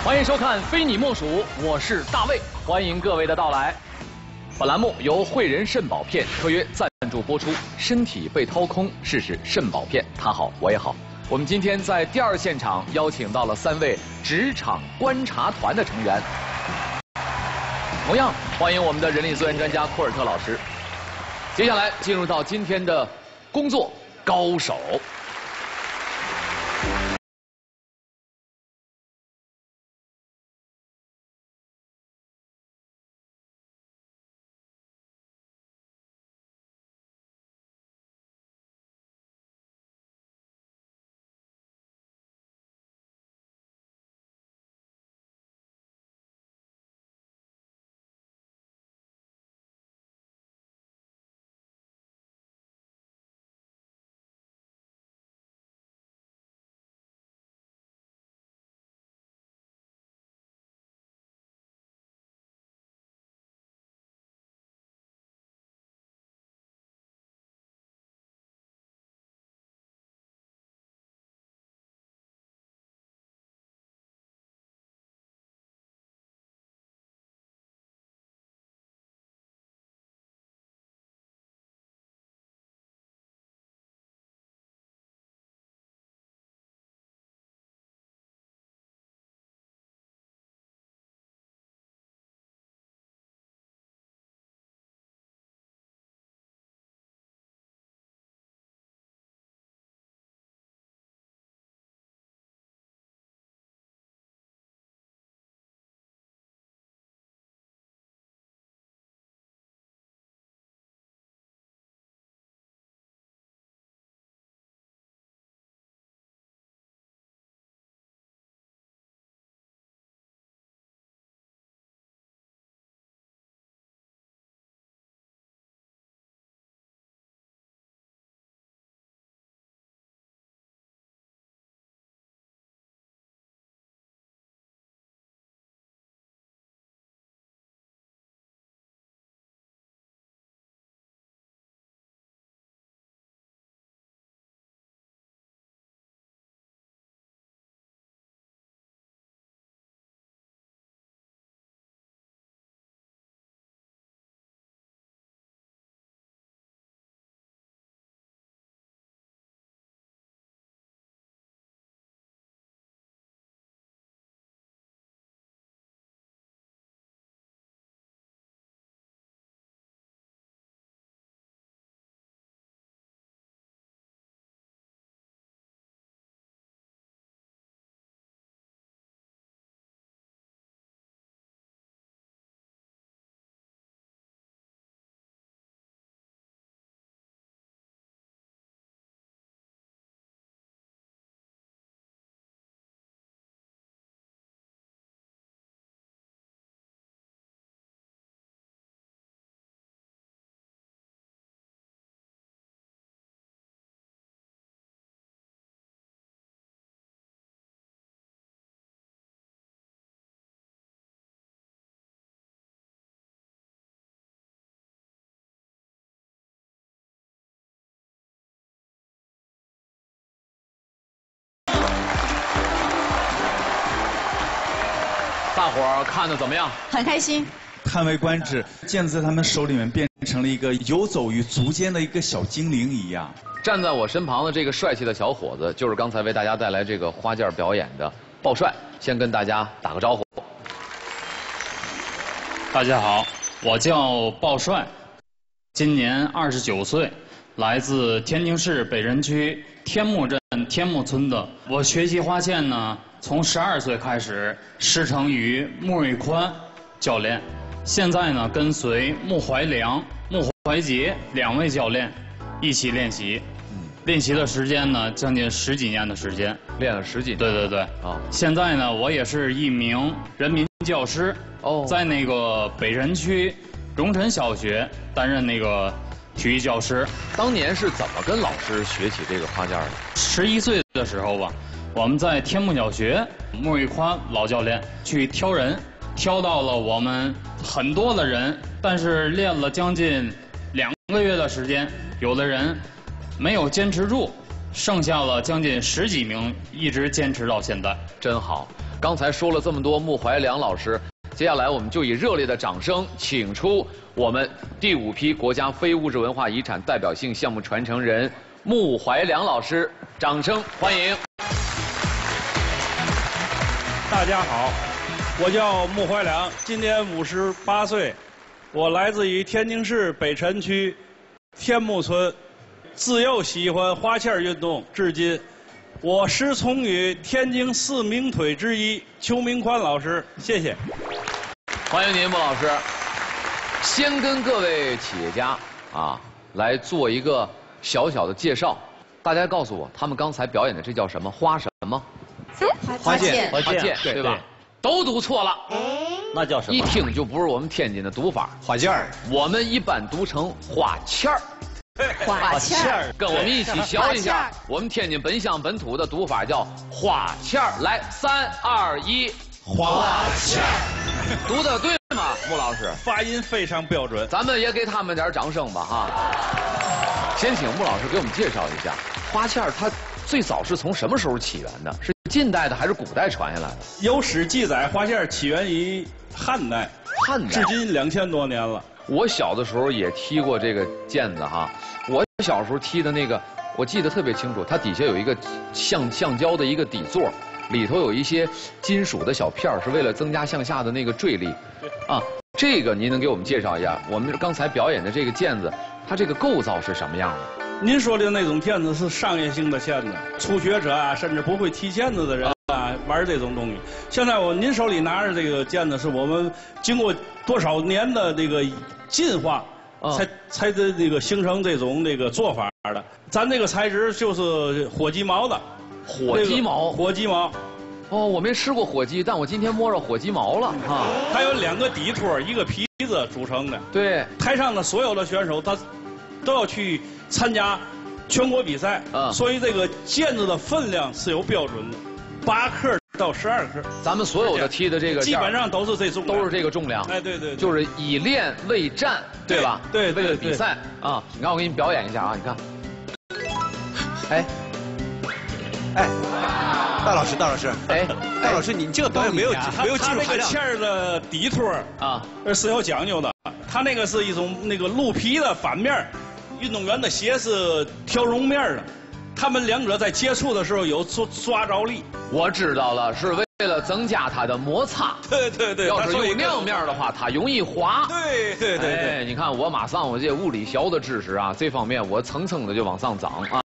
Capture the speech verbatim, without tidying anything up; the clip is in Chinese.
欢迎收看《非你莫属》，我是大卫，欢迎各位的到来。本栏目由汇仁肾宝片特约赞助播出。身体被掏空，试试肾宝片，他好我也好。我们今天在第二现场邀请到了三位职场观察团的成员，同样欢迎我们的人力资源专家库尔特老师。接下来进入到今天的工作高手。大伙儿看得怎么样？ 很开心， 叹为观止。毽子在他们手里面变成了一个游走于足间的一个小精灵一样。 站在我身旁的这个帅气的小伙子，就是刚才为大家带来这个花件表演的鲍帅。先跟大家打个招呼。 大家好，我叫鲍帅，今年二十九岁，来自天津市北人区天目镇天目村的。我学习花毽呢，从十二岁开始师承于穆瑞宽教练，现在呢跟随穆怀良、穆怀杰两位教练一起练习。练习的时间呢，将近十几年的时间， 练了十几年。 对对对。啊，现在呢，我也是一名人民教师，哦，在那个北人区荣臣小学担任那个体育教师。 当年是怎么跟老师学起这个花件的？ 十一岁的时候吧，我们在天目小学，穆瑞宽老教练去挑人，挑到了我们很多的人，但是练了将近两个月的时间，有的人没有坚持住， 剩下了将近十几名，一直坚持到现在。 真好。刚才说了这么多穆怀良老师，接下来我们就以热烈的掌声，请出我们第五批国家非物质文化遗产代表性项目传承人穆怀良老师，掌声欢迎。 大家好，我叫穆怀良，今年五十八岁，我来自于天津市北辰区天目村，自幼喜欢花毽运动，至今。我师从于天津四名腿之一邱明宽老师，谢谢。 欢迎您，穆老师。先跟各位企业家啊来做一个小小的介绍，大家告诉我，他们刚才表演的这叫什么花什么？ 花毽， 花毽，对吧？都读错了。 那叫什么？ 一听就不是我们天津的读法。 花毽儿， 我们一般读成花毽儿。 花毽儿， 跟我们一起学一下，我们天津本乡本土的读法叫花毽儿。来，三二一， 花毽儿， 读的对吗，穆老师？ 发音非常标准， 咱们也给他们点掌声吧，哈。先请穆老师给我们介绍一下花毽儿，它最早是从什么时候起源的？是近代的还是古代传下来的？ 有史记载，花毽儿起源于汉代， 汉代， 至今两千多年了。 我小的时候也踢过这个毽子哈，我小时候踢的那个，我记得特别清楚，它底下有一个橡橡胶的一个底座，里头有一些金属的小片儿，是为了增加向下的那个坠力。啊，这个您能给我们介绍一下？我们刚才表演的这个毽子，它这个构造是什么样的？ 您说的那种毽子是商业性的毽子，初学者啊，甚至不会踢毽子的人啊，玩这种东西。现在我您手里拿着这个毽子，是我们经过多少年的这个进化，才才这这个形成这种这个做法的。咱这个材质就是火鸡毛的， 火鸡毛， 火鸡毛。 哦，我没吃过火鸡，但我今天摸着火鸡毛了啊。 它有两个底托，一个皮子组成的。 对， 台上的所有的选手，他都要去参加全国比赛， 嗯， 所以这个毽子的分量是有标准的，八克到十二克。 咱们所有的踢的这个基本上都是这重量， 都是这个重量。 哎，对 对, 对， 就是以练为战，对吧？ 对，对为了比赛啊！你看，我给你表演一下啊！你看，哎， 哎，大老师，大老师， 哎， 大老师，你这个表演没有没有技术含量。 他那个毽儿的底托啊，是有讲究的。他那个是一种那个鹿皮的反面。运动员的鞋是条绒面的，他们两者在接触的时候有抓抓着力。 我知道了，是为了增加它的摩擦。 对对对， 要是用那样面的话，它容易滑。 对对对对， 哎，你看我马上我这物理学的知识啊，这方面我层层的就往上涨啊。